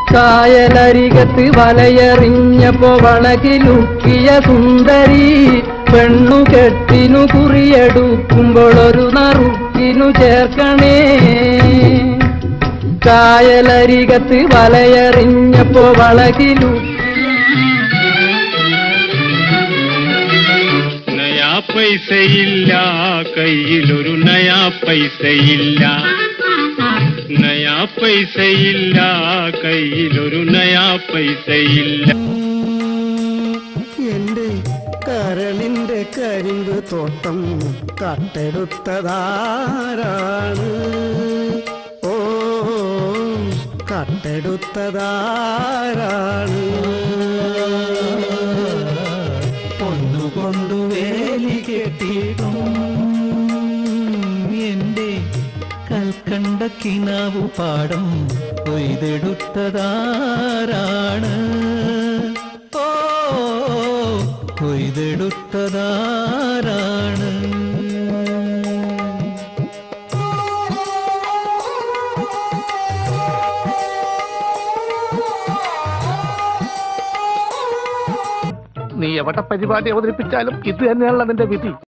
കായലരികത്ത് വലയെറിഞ്ഞപ്പോ വളകിലുക്കിയ സുന്ദരി പെണ്ണുകെട്ടിനു കുറിയെടുക്കുമ്പോൾ ഒരു നറുക്കിനു ചേർക്കണേ. കായലരികത്ത് വലയെറിഞ്ഞപ്പോ വളകിലു നയാ പൈസയില്ല കയ്യിലൊരു നയാ പൈസയില്ല, നയാ പൈസയില്ല കയ്യിലൊരു നയാ പൈസയില്ല. എന്റെ കരളിന്റെ കരിമ്പ് തോട്ടം കട്ടെടുത്തതാരാണ്? ഓ കട്ടെടുത്തതാരാണ്? പൊന്നുകൊണ്ടു വേലി കെട്ടിയിട്ടും എന്റെ കൽക്കണ്ട കിനാവു പാടം കൊയ്തെടുത്തതാരാണ്? ഓ കൊയ്തെടുത്തതാരാണ്? നീ എവിടെ പരിപാടി അവതരിപ്പിച്ചാലും ഇത് തന്നെയാണല്ലോ നിന്റെ വിധി.